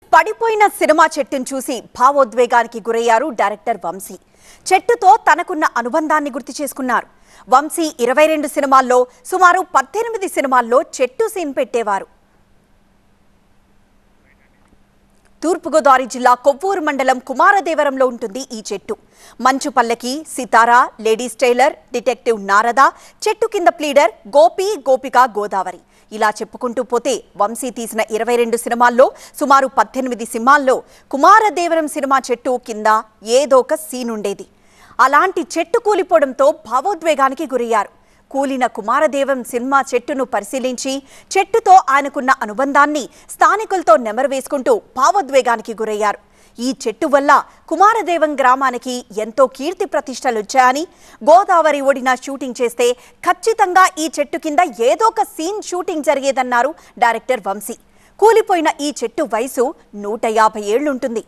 పడిపోయిన సినిమా చెట్టును చూసి భావోద్వేగానికి గురయ్యారు డైరెక్టర్ వంశీ. చెట్టుతో తనకున్న అనుబంధాన్ని గుర్తు చేసుకున్నారు. వంశీ 22 సినిమాల్లో సుమారు 18 సినిమాల్లో చెట్టు సీన్ పెట్టేవారు. తూర్పుగోదావరి జిల్లా కొవ్వూరు మండలం కుమారదేవరంలో ఉంటుంది ఈ చెట్టు. Manchu Pallaki, Sitara, ladies tailor, detective Narada, Chettu Kinda pleader, Gopi, గోపిక, గోదావరి ఇలా చెప్పుకుంటూ పోతే వంశీ తీసిన 22 సినిమాల్లో సుమారు 18 సినిమాల్లో కుమారదేవరం సినిమా చెట్టు కింద ఏదో ఒక సీన్ ఉండేది. అలాంటి చెట్టు కూలిపోవడంతో భావోద్వేగానికి గురయ్యారు. కూలిన కుమారదేవం సినిమా చెట్టును పరిశీలించి చెట్టుతో ఆయనకున్న అనుబంధాన్ని స్థానికులతో నెమరవేసుకుంటూ భావోద్వేగానికి గురయ్యారు. ఈ చెట్టు వల్ల కుమారదేవం గ్రామానికి ఎంతో కీర్తి ప్రతిష్టలొచ్చాయని, గోదావరి ఒడిన షూటింగ్ చేస్తే ఖచ్చితంగా ఈ చెట్టు కింద ఏదో ఒక సీన్ షూటింగ్ జరిగేదన్నారు డైరెక్టర్ వంశీ. కూలిపోయిన ఈ చెట్టు వయసు 150 ఏళ్లుంటుంది.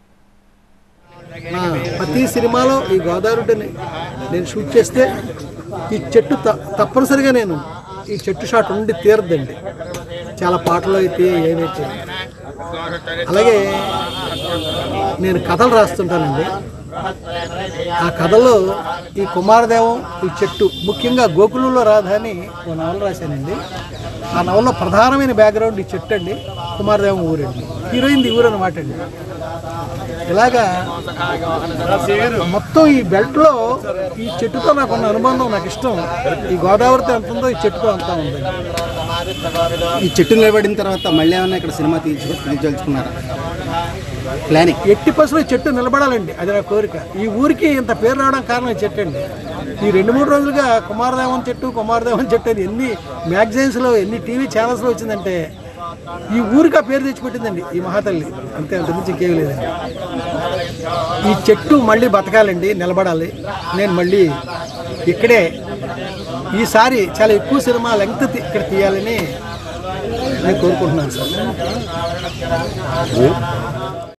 ప్రతి సినిమాలో ఈ గోదావరిని నేను షూట్ చేస్తే ఈ చెట్టు తప్పనిసరిగా నేను ఈ చెట్టు షాట్ ఉండి తీరద్దండి. చాలా పాటలు అయితే ఏవైతే, అలాగే నేను కథలు రాస్తుంటానండి. ఆ కథలో ఈ కుమారదేవం, ఈ చెట్టు, ముఖ్యంగా గోకులంలో రాధ అని ఒక నవల రాశానండి. ఆ నవల్లో ప్రధానమైన బ్యాక్గ్రౌండ్ ఈ చెట్టు అండి, కుమారదేవం ఊరండి, హీరోయిన్ ది ఊరు అనమాట అండి. ఇలాగా మొత్తం ఈ బెల్ట్లో ఈ చెట్టుతో నాకున్న అనుబంధం, నాకు ఇష్టం. ఈ గోదావరితో ఎంత ఉందో ఈ చెట్టుతో అంతా ఉంది. ఈ చెట్టు నిలబడిన తర్వాత మళ్ళీ ఏమన్నా ఇక్కడ సినిమా తీర్చుకున్నారా? ప్లానింగ్ 80% చెట్టు నిలబడాలండి, అది నా కోరిక. ఈ ఊరికి ఇంత పేరు రావడం కారణం ఈ చెట్టు అండి. ఈ 2-3 రోజులుగా కుమారదేవం చెట్టు అని ఎన్ని మ్యాగజైన్స్లో, ఎన్ని టీవీ ఛానల్స్లో వచ్చిందంటే ఈ ఊరికి ఆ పేరు తెచ్చిపెట్టిందండి ఈ మహాతల్లి. అంతే, అంతకుమించి ఇంకేమీ లేదండి. ఈ చెట్టు మళ్ళీ బతకాలండి, నిలబడాలి. నేను మళ్ళీ ఇక్కడే ఈసారి చాలా ఎక్కువ సినిమా లెంగ్త్ ఇక్కడ తీయాలని నేను కోరుకుంటున్నాను సార్.